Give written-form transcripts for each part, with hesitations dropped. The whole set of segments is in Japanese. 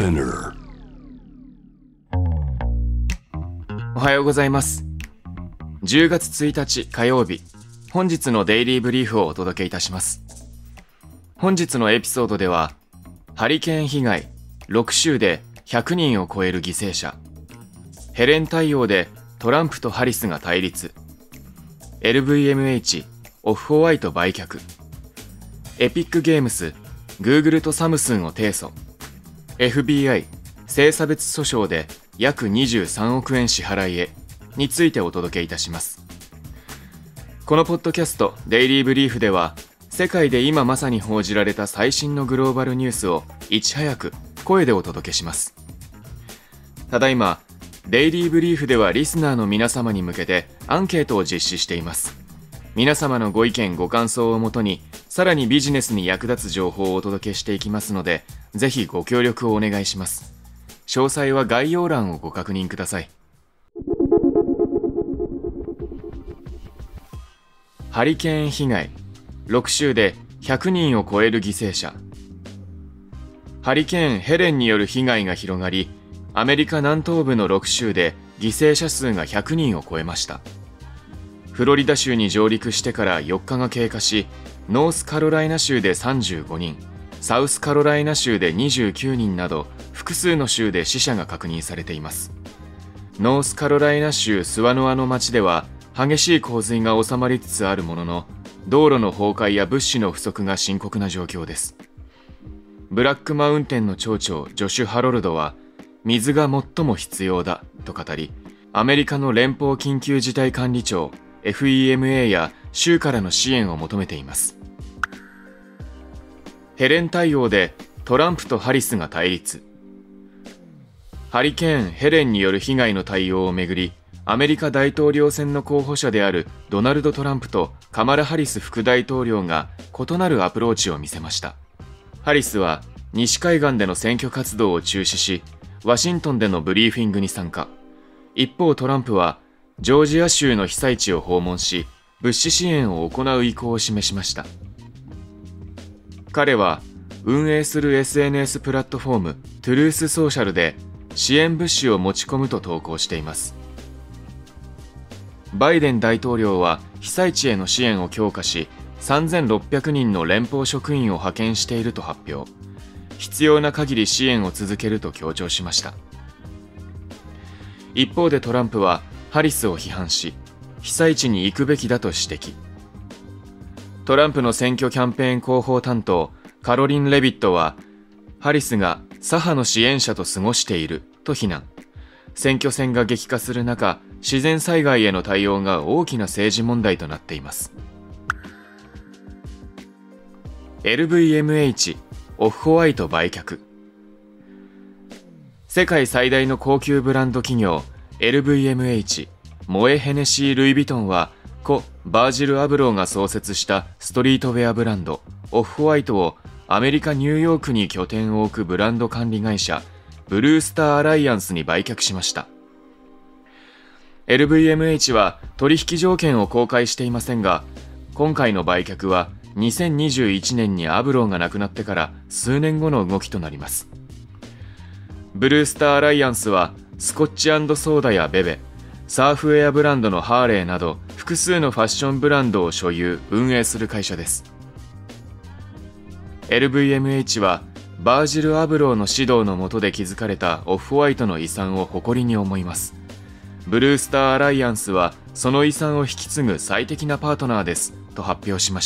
Spinner。 おはようございます。10月1日火曜日、本日のデイリーブリーフをお届けいたします。本日のエピソードでは、ハリケーン被害6州で100人を超える犠牲者、ヘレン対応でトランプとハリスが対立、LVMH オフホワイト売却、エピックゲームス Google とサムスンを提訴、FBI 性差別訴訟で約23億円支払いへについてお届けいたします。このポッドキャストデイリーブリーフでは、世界で今まさに報じられた最新のグローバルニュースをいち早く声でお届けします。ただいまデイリーブリーフではリスナーの皆様に向けてアンケートを実施しています。皆様のご意見ご感想をもとに、さらにビジネスに役立つ情報をお届けしていきますので、ぜひご協力をお願いします。詳細は概要欄をご確認ください。ハリケーン被害6州で100人を超える犠牲者。ハリケーンヘレンによる被害が広がり、アメリカ南東部の6州で犠牲者数が100人を超えました。フロリダ州に上陸してから4日が経過し、ノースカロライナ州で35人、サウスカロライナ州で29人など、複数の州で死者が確認されています。ノースカロライナ州スワノアの町では、激しい洪水が収まりつつあるものの、道路の崩壊や物資の不足が深刻な状況です。ブラックマウンテンの町長ジョシュ・ハロルドは、水が最も必要だと語り、アメリカの連邦緊急事態管理庁 FEMA や州からの支援を求めています。ヘレン対応でトランプとハリスが対立。ハリケーンヘレンによる被害の対応をめぐり、アメリカ大統領選の候補者であるドナルド・トランプとカマラ・ハリス副大統領が異なるアプローチを見せました。ハリスは西海岸での選挙活動を中止し、ワシントンでのブリーフィングに参加。一方トランプはジョージア州の被災地を訪問し、物資支援を行う意向を示しました。彼は運営する SNS プラットフォームトゥルースソーシャルで支援物資を持ち込むと投稿しています。バイデン大統領は被災地への支援を強化し、3600人の連邦職員を派遣していると発表。必要な限り支援を続けると強調しました。一方でトランプはハリスを批判し、被災地に行くべきだと指摘。トランプの選挙キャンペーン広報担当カロリン・レビットは、ハリスが左派の支援者と過ごしていると非難。選挙戦が激化する中、自然災害への対応が大きな政治問題となっています。LVMH オフホワイト売却。世界最大の高級ブランド企業 LVMH モエ・ヘネシー・ルイ・ヴィトンは、故バージル・アブローが創設したストリートウェアブランドオフホワイトをアメリカ・ニューヨークに拠点を置くブランド管理会社ブルースター・アライアンスに売却しました。 LVMH は取引条件を公開していませんが、今回の売却は2021年にアブローが亡くなってから数年後の動きとなります。ブルースター・アライアンスはスコッチ&ソーダやベベ、サーフウェアブランドのハーレーなど複数のファッションブランドを所有・運営する会社です。 LVMH はバージル・アブローの指導の下で築かれたオフホワイトの遺産を誇りに思います。ブルースター・アライアンスはその遺産を引き継ぐ最適なパートナーですと発表しました。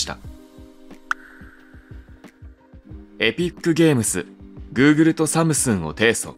エピックゲームス Google とサムスンを提訴。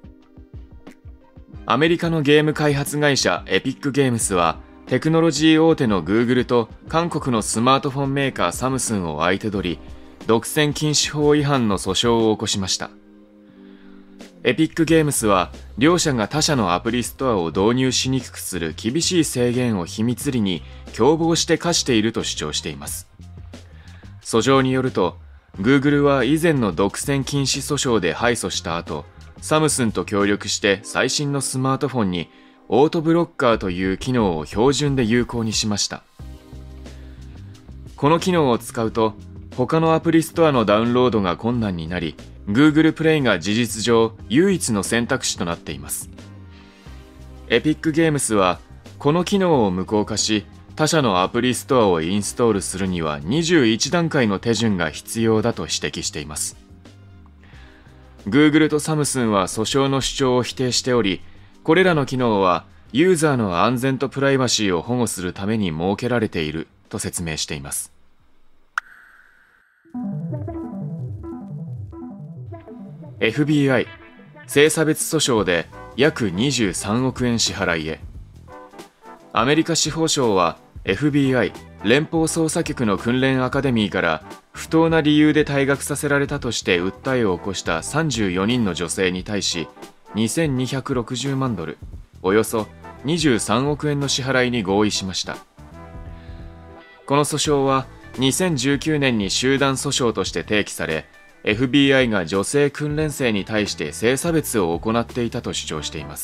アメリカのゲーム開発会社エピックゲームスは、テクノロジー大手の Google と韓国のスマートフォンメーカーサムスンを相手取り、独占禁止法違反の訴訟を起こしました。エピックゲームスは、両社が他社のアプリストアを導入しにくくする厳しい制限を秘密裏に共謀して課していると主張しています。訴状によると、Google は以前の独占禁止訴訟で敗訴した後、サムスンと協力して最新のスマートフォンにオートブロッカーという機能を標準で有効にしました。この機能を使うと、 他のアプリストアのダウンロードが困難になり、Google プレイが事実上唯一の選択肢となっています。エピックゲームスはこの機能を無効化し、他社のアプリストアをインストールするには21段階の手順が必要だと指摘しています。Google とサムスンは訴訟の主張を否定しており、これらの機能はユーザーの安全とプライバシーを保護するために設けられていると説明しています。FBI 性差別訴訟で約23億円支払いへ。アメリカ司法省は FBI 連邦捜査局の訓練アカデミーから不当な理由で退学させられたとして訴えを起こした34人の女性に対し2260万ドル、およそ23億円の支払いに合意しました。この訴訟は2019年に集団訴訟として提起され、FBI が女性訓練生に対して性差別を行っていたと主張しています。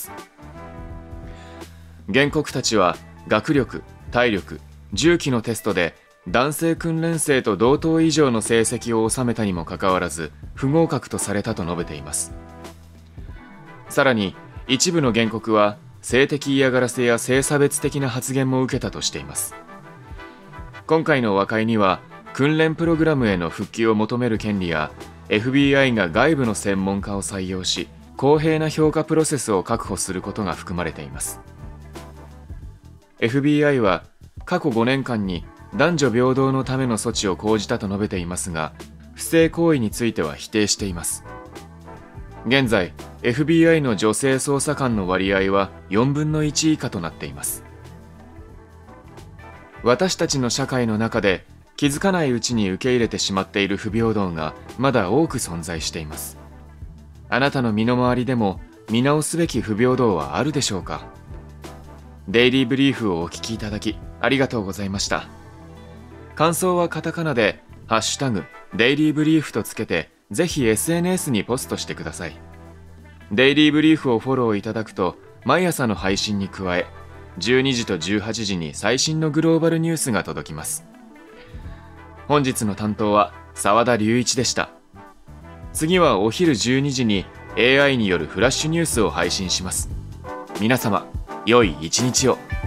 原告たちは学力、体力、銃器のテストで男性訓練生と同等以上の成績を収めたにもかかわらず不合格とされたと述べています。さらに一部の原告は性的嫌がらせや性差別的な発言も受けたとしています。今回の和解には訓練プログラムへの復帰を求める権利や FBI が外部の専門家を採用し公平な評価プロセスを確保することが含まれています。FBI は過去5年間に男女平等のための措置を講じたと述べていますが、不正行為については否定しています。現在 FBI の女性捜査官の割合は4分の1以下となっています。私たちの社会の中で気づかないうちに受け入れてしまっている不平等がまだ多く存在しています。あなたの身の回りでも見直すべき不平等はあるでしょうか。デイリーブリーフをお聞きいただきありがとうございました。感想はカタカナでハッシュタグデイリーブリーフとつけてぜひ SNS にポストしてください。デイリーブリーフをフォローいただくと毎朝の配信に加え12時と18時に最新のグローバルニュースが届きます。本日の担当は澤田隆一でした。次はお昼12時に AI によるフラッシュニュースを配信します。皆様良い一日を。